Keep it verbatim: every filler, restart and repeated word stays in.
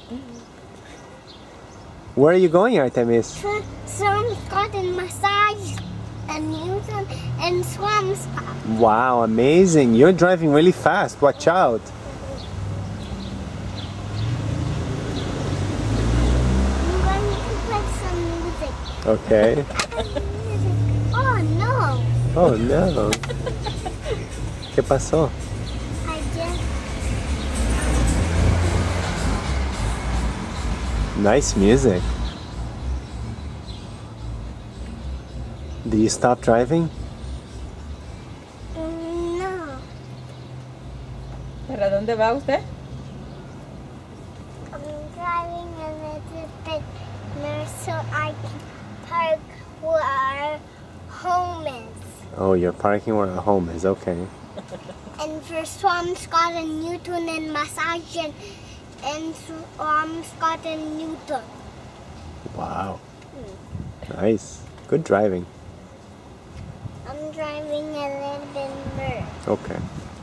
Where are you going, Artemis? Swam's got a massage and Newton and Swam's got. Wow, amazing. You're driving really fast. Watch out. I'm going to play some music. Okay. Oh no! Oh no. ¿Qué pasó? I just. Nice music. Do you stop driving? No. ¿Para dónde va usted? I'm driving a little bit more so I can park where our home is. Oh, you're parking where our home is. Okay. And for Swam's got a Newton and massage and, and Swam's got a Newton. Wow. Nice. Good driving. I'm driving a little bit more. Okay.